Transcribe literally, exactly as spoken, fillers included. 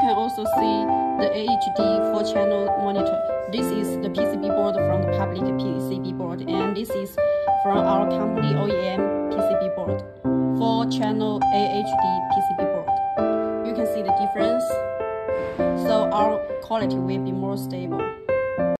can also see the A H D four channel monitor. This is the P C B board from the public P C B board, and this is from our company O E M P C B board, four channel A H D P C B board. You can see the difference, so our quality will be more stable.